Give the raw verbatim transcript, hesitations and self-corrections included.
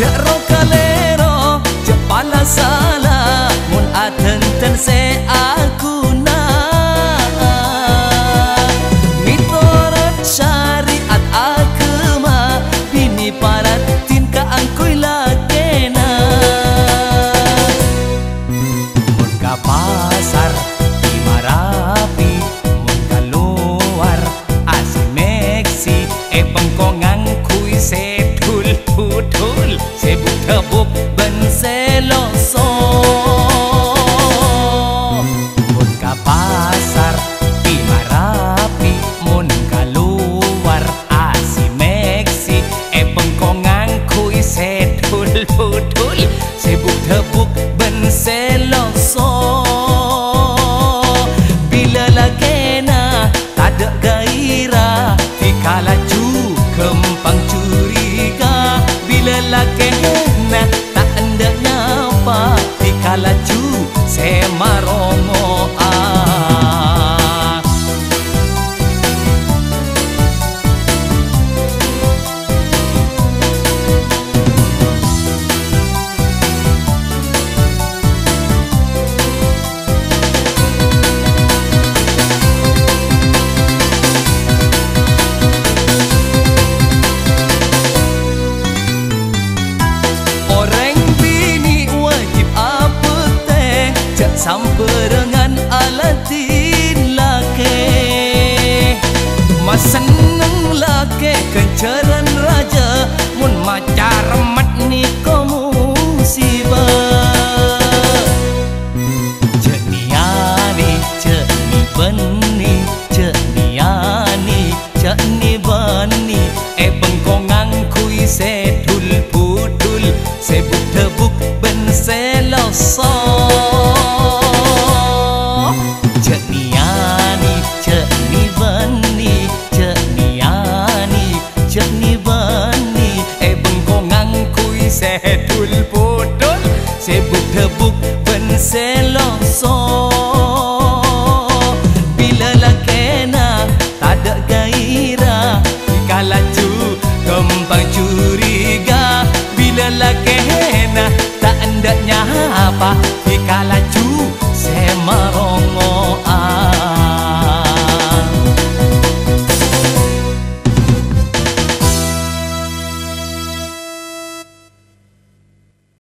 cek rokalero cek pala salah mun aten ten se aku na mitorat syariat agama bini paratin ka angkui lakena mun ka pasar di Marapi mun ka luar Asia Meksi e pengkongang kui se tul putul sebut tebuk ben seloso mun ka pasar di Marapi mun ka luar Asia Meksi e pengkongang kui se tul putul sebut tebuk ben seloso bila lakena tak ada gairah tika laju kempang curiga bila lakena tak ada nyapa tika laju semarongo ah samperengan alatin lake mas seneng lake kenceran raja mun macar mat ni komu musibah ceniani ceni beni ceniani ceni bani e bengkongang kui setul putul sebut tebuk ben seloso setul putul sebut tebuk ben seloso